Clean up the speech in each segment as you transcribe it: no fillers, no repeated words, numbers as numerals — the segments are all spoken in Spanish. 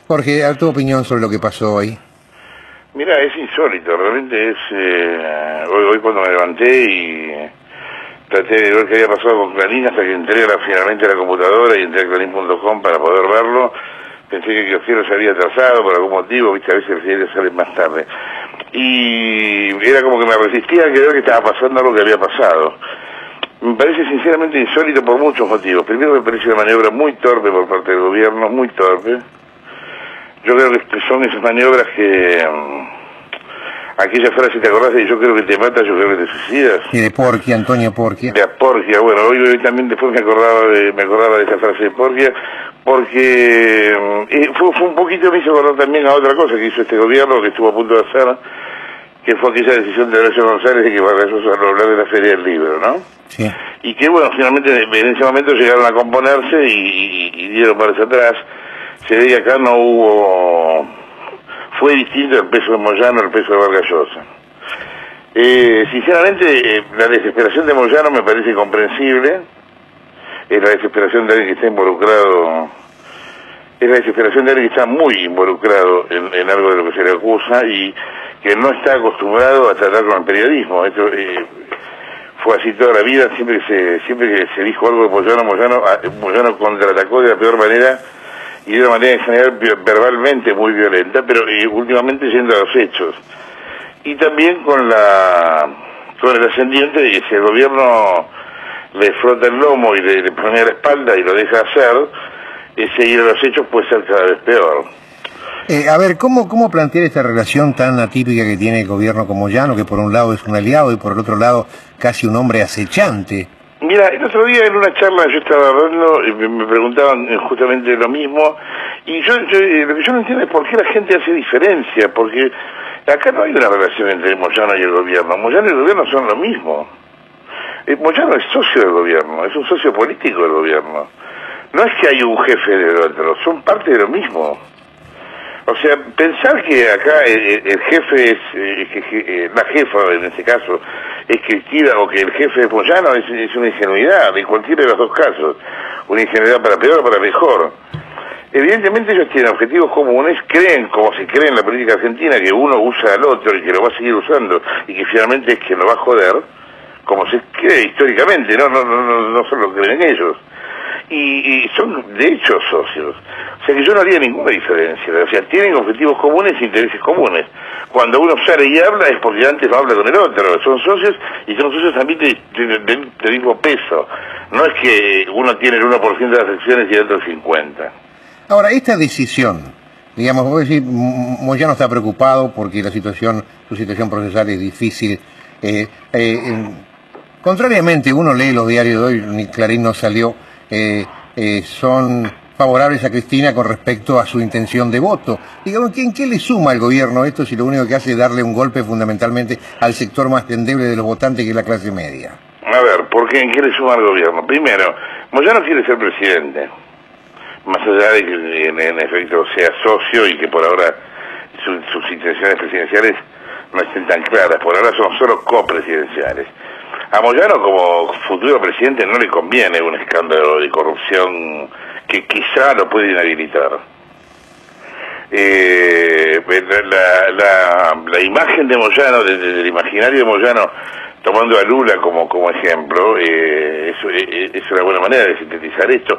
Jorge, a tu opinión sobre lo que pasó hoy. Mira, es insólito, realmente es... hoy cuando me levanté y traté de ver qué había pasado con Clarín hasta que entré finalmente a la computadora y entré a clarín.com para poder verlo, pensé que el cielo se había atrasado por algún motivo, viste, a veces el cielo sale más tarde. Y era como que me resistía a creer que estaba pasando algo que había pasado. Me parece sinceramente insólito por muchos motivos. Primero, me parece una maniobra muy torpe por parte del gobierno, muy torpe. Yo creo que son esas maniobras que... aquella frase, ¿te acordás de yo creo que te matas, yo creo que te suicidas? Sí, de Porquia, Antonio Porquia. De Porquia, bueno, hoy también después me acordaba de esa frase de Porquia, porque fue un poquito, me hizo acordar también a otra cosa que hizo este gobierno, que estuvo a punto de hacer, que fue aquella decisión de Horacio González de que Vargallosa a hablar de la Feria del Libro, ¿no? Sí. Y que, bueno, finalmente en ese momento llegaron a componerse y dieron marcha atrás. Se ve que acá no hubo... Fue distinto el peso de Moyano al peso de Vargallosa. Sinceramente, la desesperación de Moyano me parece comprensible. Es la desesperación de alguien que está involucrado... Es la desesperación de alguien que está muy involucrado en algo de lo que se le acusa y que no está acostumbrado a tratar con el periodismo. Esto fue así toda la vida, siempre que se dijo algo de Moyano contraatacó de la peor manera y de una manera en general verbalmente muy violenta, pero últimamente yendo a los hechos. Y también con el ascendiente de que si el gobierno le frota el lomo y le pone la espalda y lo deja hacer, seguir a los hechos puede ser cada vez peor. A ver, ¿cómo plantear esta relación tan atípica que tiene el gobierno con Moyano, que por un lado es un aliado y por el otro lado casi un hombre acechante? Mira, el otro día en una charla yo estaba hablando, me preguntaban justamente lo mismo, y lo que yo no entiendo es por qué la gente hace diferencia, porque acá no hay una relación entre Moyano y el gobierno. Moyano y el gobierno son lo mismo. Moyano es socio del gobierno, es un socio político del gobierno. No es que hay un jefe del otro, son parte de lo mismo. O sea, pensar que acá el jefe es, la jefa en este caso, es Cristina o que el jefe es Moyano es una ingenuidad, en cualquiera de los dos casos. Una ingenuidad para peor o para mejor. Evidentemente ellos tienen objetivos comunes, creen, como se cree en la política argentina, que uno usa al otro y que lo va a seguir usando y que finalmente es quien lo va a joder, como se cree históricamente, no solo creen ellos. Y son de hecho socios. O sea que yo no haría ninguna diferencia. O sea, tienen objetivos comunes e intereses comunes. Cuando uno sale y habla es porque antes no habla con el otro. Son socios y son socios también del mismo peso. No es que uno tiene el 1% de las acciones y el otro el 50%. Ahora, esta decisión, digamos, vos decís, Moyano está preocupado porque su situación procesal es difícil. Contrariamente, uno lee los diarios de hoy, ni Clarín no salió, son favorables a Cristina con respecto a su intención de voto. Digamos, ¿en qué le suma al gobierno esto si lo único que hace es darle un golpe fundamentalmente al sector más endeble de los votantes, que es la clase media? A ver, ¿por qué? ¿En qué le suma al gobierno? Primero, Moyano quiere ser presidente, más allá de que en efecto sea socio y que por ahora sus intenciones presidenciales no estén tan claras, por ahora son solo copresidenciales. A Moyano como futuro presidente no le conviene un escándalo de corrupción que quizá lo puede inhabilitar. La imagen de Moyano, del imaginario de Moyano, tomando a Lula como ejemplo, es una buena manera de sintetizar esto.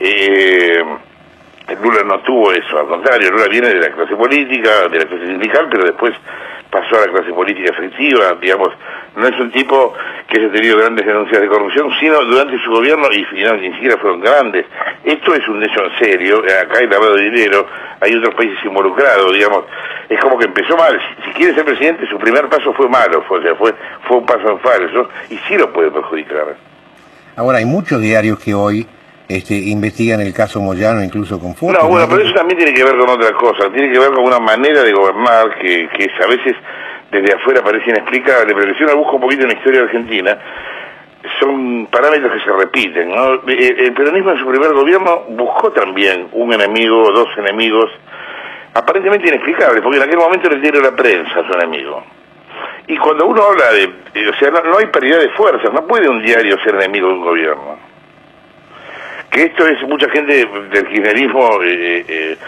Lula no tuvo eso, al contrario, Lula viene de la clase política, de la clase sindical, pero después pasó a la clase política efectiva, digamos, no es un tipo que haya tenido grandes denuncias de corrupción, sino durante su gobierno, y ni siquiera fueron grandes. Esto es un hecho en serio, acá hay lavado de dinero, hay otros países involucrados, digamos, es como que empezó mal. Si quiere ser presidente, su primer paso fue malo, fue un paso en falso, y sí lo puede perjudicar. Ahora, hay muchos diarios que hoy investigan el caso Moyano, incluso con fotos. No, bueno, pero eso también tiene que ver con otra cosa, tiene que ver con una manera de gobernar que a veces desde afuera parece inexplicable, pero si uno busca un poquito en la historia argentina, son parámetros que se repiten, ¿no? El peronismo en su primer gobierno buscó también un enemigo, dos enemigos, aparentemente inexplicables, porque en aquel momento le dieron la prensa a su enemigo. Y cuando uno habla o sea, no hay paridad de fuerzas, no puede un diario ser enemigo de un gobierno. Que esto es, mucha gente del kirchnerismo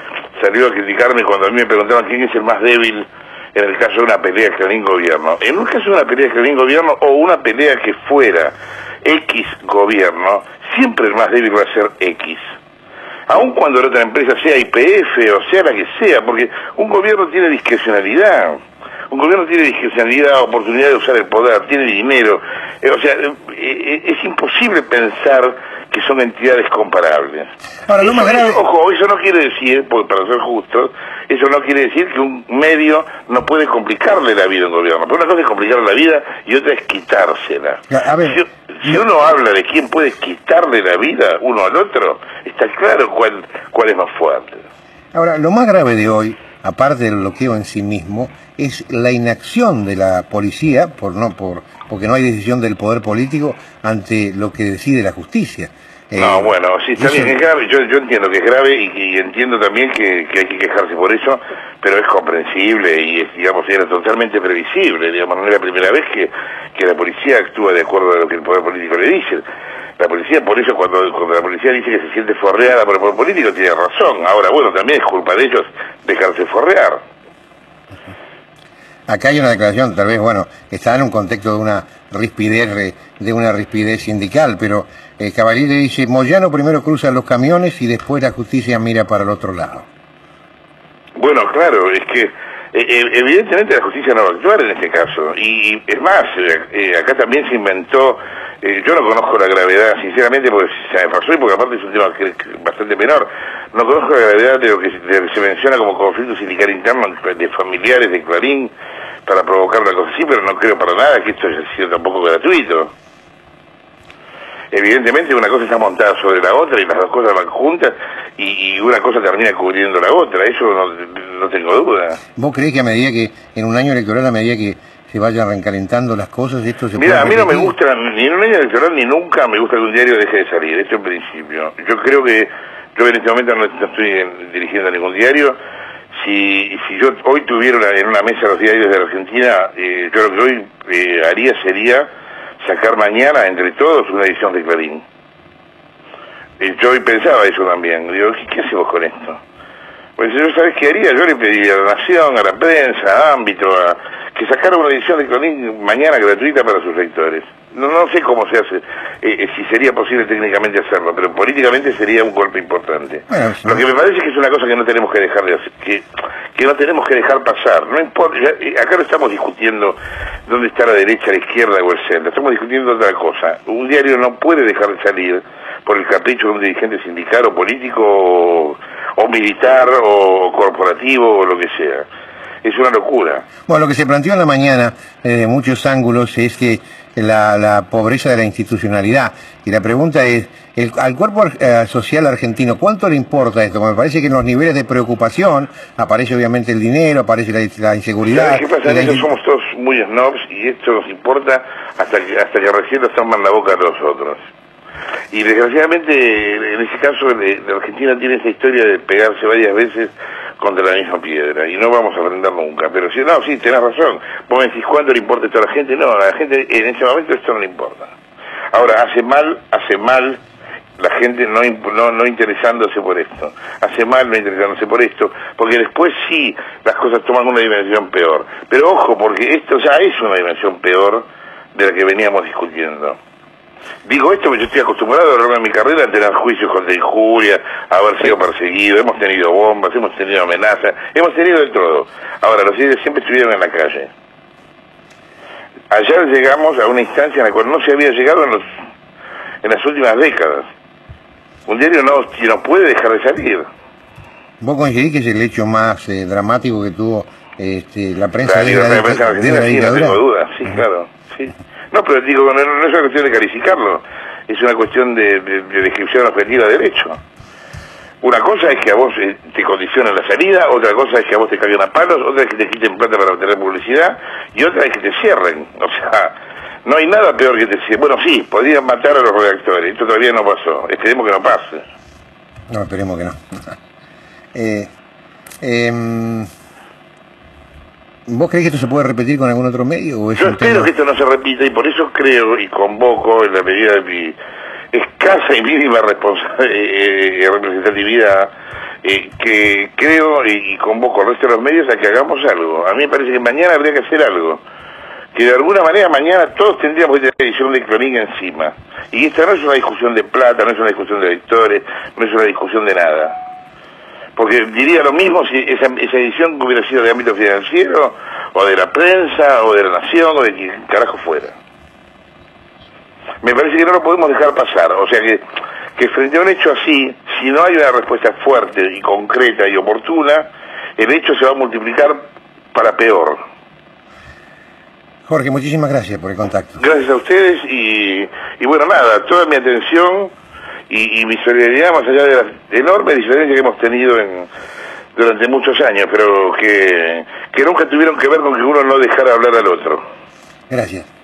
salió a criticarme cuando a mí me preguntaban quién es el más débil en el caso de una pelea Clarín-Gobierno. En un caso de una pelea Clarín-Gobierno o una pelea que fuera X gobierno, siempre el más débil va a ser X. Aun cuando la otra empresa sea YPF o sea la que sea, porque un gobierno tiene discrecionalidad. Un gobierno tiene discrecionalidad, oportunidad de usar el poder, tiene dinero. O sea, es imposible pensar que son entidades comparables. Ahora, lo más grave... Ojo, eso no quiere decir, para ser justos, eso no quiere decir que un medio no puede complicarle la vida a un gobierno. Pero una cosa es complicarle la vida y otra es quitársela. A ver, si uno habla de quién puede quitarle la vida uno al otro, está claro cuál es más fuerte. Ahora, lo más grave de hoy, aparte del bloqueo en sí mismo, es la inacción de la policía, porque no hay decisión del poder político ante lo que decide la justicia. No, bueno, sí, está bien, es grave, yo entiendo que es grave y entiendo también que hay que quejarse por eso, pero es comprensible y es, digamos, era totalmente previsible, digamos, no es la primera vez que la policía actúa de acuerdo a lo que el poder político le dice. La policía, por eso, cuando la policía dice que se siente forreada por el poder político, tiene razón. Ahora, bueno, también es culpa de ellos dejarse forrear. Acá hay una declaración, tal vez, bueno, está en un contexto de una rispidez sindical, pero Cavaliere dice, Moyano primero cruza los camiones y después la justicia mira para el otro lado. Bueno, claro, es que evidentemente la justicia no va a actuar en este caso. Y es más, acá también se inventó, yo no conozco la gravedad, sinceramente, porque se me pasó y porque aparte es un tema bastante menor, no conozco la gravedad de lo que se menciona como conflicto sindical interno de familiares de Clarín para provocar una cosa así, pero no creo para nada que esto haya sido tampoco gratuito. Evidentemente una cosa está montada sobre la otra y las dos cosas van juntas y una cosa termina cubriendo la otra, eso no tengo duda. ¿Vos creés que a medida que, en un año electoral, a medida que se vayan recalentando las cosas, esto se Mira, a mí no me repetir? gusta, ni en un año electoral ni nunca me gusta que un diario deje de salir, esto en principio. Yo creo que, yo en este momento no estoy dirigiendo a ningún diario. Si yo hoy tuviera en una mesa los diarios de la Argentina, yo lo que hoy haría sería sacar mañana entre todos una edición de Clarín. Yo hoy pensaba eso también, digo, ¿qué hacemos con esto? Pues yo, ¿sabes qué haría? Yo le pediría a la Nación, a la prensa, a Ámbito, que sacara una edición de Clarín mañana gratuita para sus lectores. No sé cómo se hace, si sería posible técnicamente hacerlo, pero políticamente sería un golpe importante. Bueno, sí. Lo que me parece es que es una cosa que no tenemos que dejar de hacer, que no tenemos que dejar pasar. No importa, acá no estamos discutiendo dónde está la derecha, la izquierda o el centro, estamos discutiendo otra cosa. Un diario no puede dejar de salir por el capricho de un dirigente sindical o político o militar o corporativo o lo que sea. Es una locura. Bueno, lo que se planteó en la mañana desde muchos ángulos es que la pobreza de la institucionalidad. Y la pregunta es, al cuerpo social argentino, ¿cuánto le importa esto? Me parece que en los niveles de preocupación aparece obviamente el dinero, aparece la inseguridad. ¿Sabes qué pasa? Nosotros somos todos muy snobs y esto nos importa hasta que recién nos toman la boca a los otros. Y desgraciadamente, en ese caso, la Argentina tiene esa historia de pegarse varias veces contra la misma piedra, y no vamos a aprender nunca. Pero sí, tenés razón. Vos me decís, ¿cuánto le importa esto a la gente? No, a la gente en ese momento esto no le importa. Ahora, hace mal la gente no interesándose por esto. Hace mal no interesándose por esto, porque después sí, las cosas toman una dimensión peor. Pero ojo, porque esto ya es una dimensión peor de la que veníamos discutiendo. Digo esto porque yo estoy acostumbrado a lo largo de mi carrera a tener juicios contra injuria, a haber sido perseguido, hemos tenido bombas, hemos tenido amenazas, hemos tenido de todo. Ahora, los diarios siempre estuvieron en la calle. Ayer llegamos a una instancia en la cual no se había llegado en las últimas décadas. Un diario no puede dejar de salir. ¿Vos coincidís que es el hecho más dramático que tuvo la prensa de la prensa argentina? Sí, no tengo duda, sí, claro, sí. No, pero digo, no es una cuestión de calificarlo, es una cuestión de descripción objetiva de derecho. Una cosa es que a vos te condicionan la salida, otra cosa es que a vos te caigan a palos, otra es que te quiten plata para obtener publicidad, y otra es que te cierren. O sea, no hay nada peor que te cierren. Bueno, sí, podrían matar a los redactores, esto todavía no pasó, esperemos que no pase. No, esperemos que no. ¿Vos creés que esto se puede repetir con algún otro medio? ¿O es Yo espero que esto no se repita y por eso creo y convoco en la medida de mi escasa y mínima representatividad que creo y convoco al resto de los medios a que hagamos algo. A mí me parece que mañana habría que hacer algo. Que de alguna manera mañana todos tendríamos que tener edición de Clarín encima. Y esta no es una discusión de plata, no es una discusión de lectores, no es una discusión de nada. Porque diría lo mismo si esa edición hubiera sido de ámbito financiero, o de la prensa, o de la nación, o de quien carajo fuera. Me parece que no lo podemos dejar pasar. O sea que frente a un hecho así, si no hay una respuesta fuerte y concreta y oportuna, el hecho se va a multiplicar para peor. Jorge, muchísimas gracias por el contacto. Gracias a ustedes y bueno, nada, toda mi atención y mi solidaridad más allá de las enormes diferencias que hemos tenido durante muchos años, pero que nunca tuvieron que ver con que uno no dejara hablar al otro. Gracias.